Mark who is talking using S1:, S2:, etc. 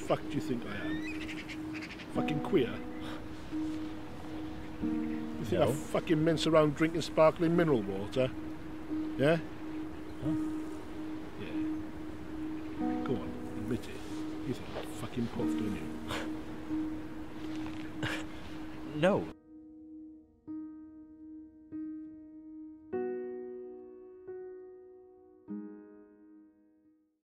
S1: fuck do you think I am? Fucking queer? You think I fucking mince around drinking sparkling mineral water? Yeah?
S2: Huh?
S1: Yeah. Go on, admit it. You think I'm fucking puffed, don't you?
S2: No.